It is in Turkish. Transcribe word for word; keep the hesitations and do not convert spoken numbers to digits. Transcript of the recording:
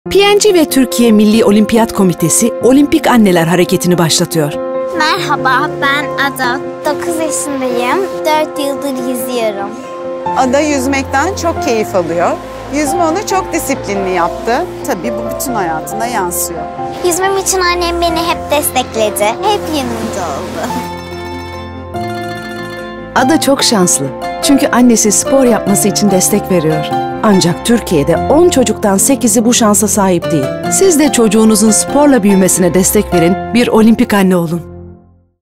P N G ve Türkiye Milli Olimpiyat Komitesi Olimpik Anneler Hareketi'ni başlatıyor. Merhaba, ben Ada. dokuz yaşındayım. dört yıldır yüzüyorum. Ada yüzmekten çok keyif alıyor. Yüzme onu çok disiplinli yaptı. Tabii bu bütün hayatına yansıyor. Yüzmem için annem beni hep destekledi. Hep yanımda oldu. Ada çok şanslı. Çünkü annesi spor yapması için destek veriyor. Ancak Türkiye'de on çocuktan sekizi bu şansa sahip değil. Siz de çocuğunuzun sporla büyümesine destek verin, bir olimpik anne olun.